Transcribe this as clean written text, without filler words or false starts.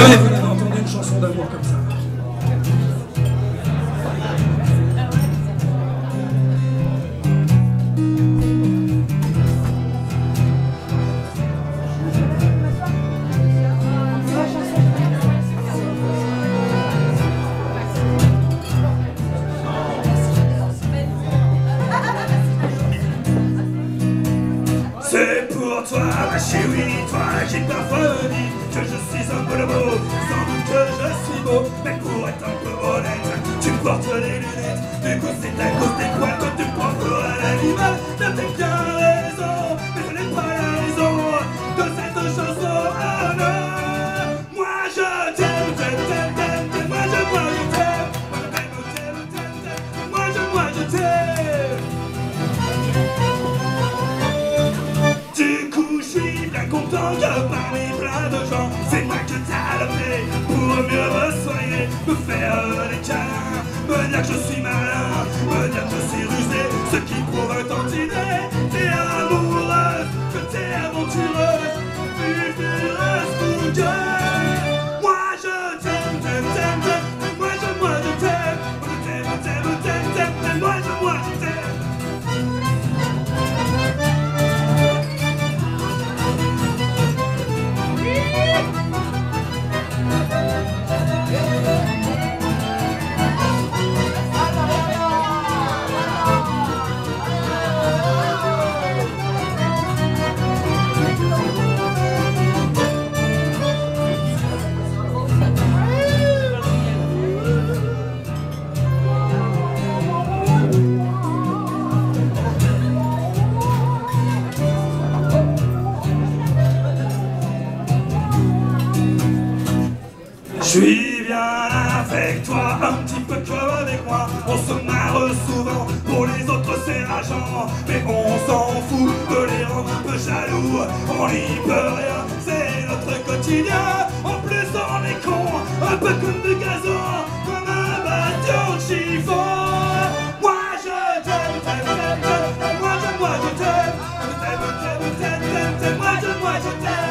jamais vous l'avez entendu une chanson d'amour comme ça. C'est pour toi, ma chérie, toi qui parfois me dis que je suis un bonobo. Sans doute que je suis beau, mais pour être un peu honnête, tu portes des lunettes. Du coup, c'est à cause des poils que tu prends pour un animal. T'as bien raison, mais je n'ai pas la raison de cette chanson. Ah non, moi je t'aime, t'aime, t'aime, t'aime, t'aime, moi je t'aime, moi je t'aime, t'aime, t'aime, t'aime, moi je t'aime. Du coup, je suis bien content que parmi plein de gens, c'est moi que t'as appelé pour mieux me soigner, me faire des câlins, me dire que je suis malin, me dire que je suis rusé, ce qui prouve un tantinet. T'es amoureuse, que t'es aventureuse, futureuse pour que moi je t'aime, t'aime, t'aime, t'aime, moi je t'aime, moi je t'aime, t'aime, t'aime, t'aime, t'aime, moi je t'aime. Je suis bien avec toi, un petit peu comme avec moi. On se marre souvent, pour les autres c'est rageant, mais on s'en fout de les rendre un peu jaloux. On n'y peut rien, c'est notre quotidien. En plus on est con, un peu comme du gazon, comme un bâton de chiffon. Moi je t'aime, t'aime, t'aime, t'aime, moi je t'aime, t'aime, t'aime, t'aime, t'aime, t'aime, moi je t'aime.